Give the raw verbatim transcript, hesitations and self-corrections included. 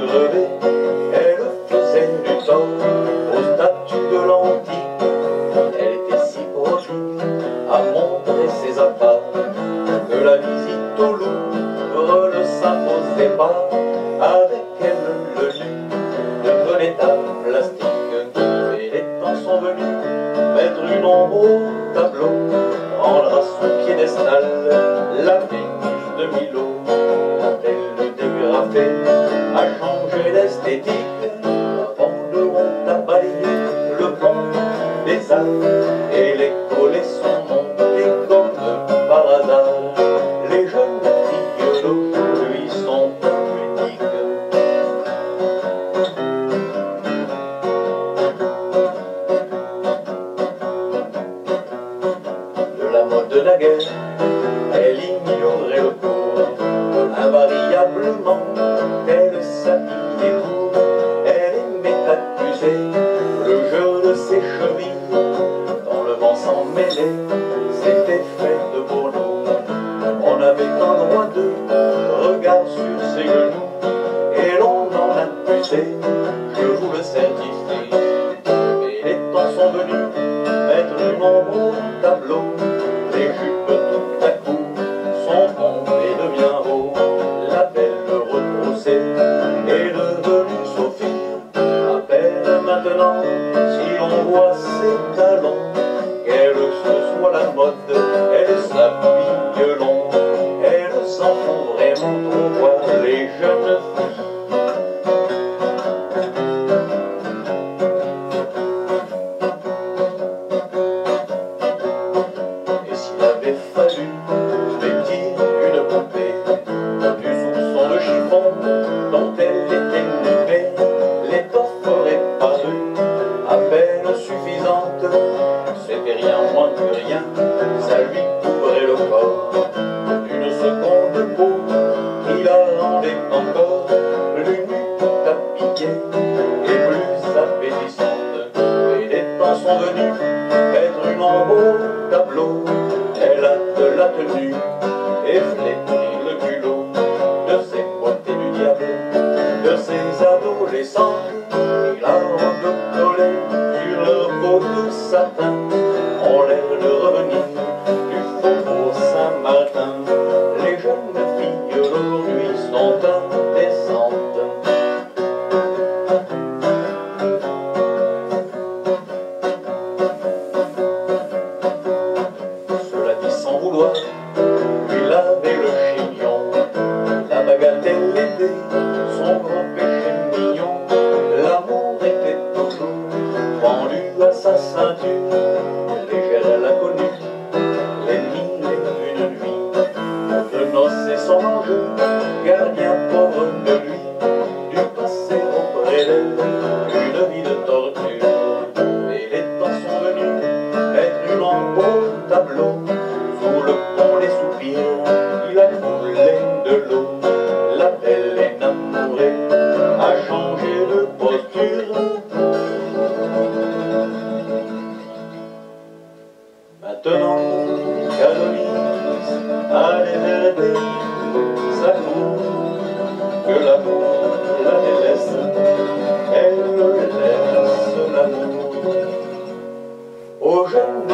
revêt, elle faisait du tort aux statues de l'antique. Elle était si prodigue à montrer ses apparts que la visite au Louvre ne s'imposait pas. Avec elle, le nu devenait un plastique. Et les temps sont venus mettre une ombre au tableau, rendre à son piédestal la Vénus de Milo. Elle dégrafée a changé l'esthétique, avant de honte à balayer le pont des Alpes, et les collets sont montés comme par hasard. Les jeunes filles d'aujourd'hui sont impudiques. De la mode de la guerre, elle ignorait le cours, invariablement elle s'habillait court. Elle aimait accuser le jeu de ses chevilles, dans le vent s'en mêlait, c'était fait de bourreaux. On n'avait qu'un droit de regard sur ses genoux, et l'on en accusait, je vous le certifie. Et les temps sont venus mettre une ombre au tableau, les jupes tout à coup sont tombées de bien haut. La belle retroussée est devenue Sophie. À peine maintenant, si l'on voit ses talons, quelle que soit la mode, elle s'habille long. Elles s'en font vraiment trop voir les jeunes filles. Et s'il avait fallu vêtir une poupée du soupçon de chiffon dont elle était nippée, l'étoffe aurait paru à peine suffisante. C'était rien moins que rien, ça lui couvrait le corps d'une seconde peau qui la rendait encore plus nue, tout habillée et plus appétissante. Et les temps sont venus mettre une ombre au tableau. Elle a de la tenue et flétrit le culot de ces beautés du diable, de ces adolescentes qui la robe collée sur leur peau de satin ont l'air de revenir du faubourg Saint-Martin. Les jeunes filles d'aujourd'hui sont indécentes. Cela dit sans vouloir lui laver le chignon, la bagatelle était son grand péché mignon. L'amour était toujours pendu à sa ceinture, légère elle a connu les mille et une nuits de noces et son enjeu, gardien pauvre de lui, dut passer auprès d'elle une vie de torture. Et les temps sont venus mettre une ombre au tableau, sous le pont les soupirs, il a coulé de l'eau. La belle énamourée a changé de posture. Maintenant qu'Adonis a déserté sa cour, que l'amour la délaisse, elle laisse l'amour aux jeunes